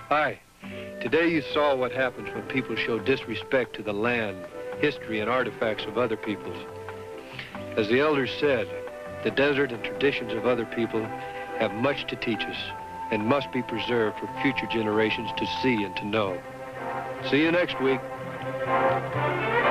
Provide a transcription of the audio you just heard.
Hi. Today you saw what happens when people show disrespect to the land, history, and artifacts of other peoples. As the elders said, the desert and traditions of other people have much to teach us and must be preserved for future generations to see and to know. See you next week.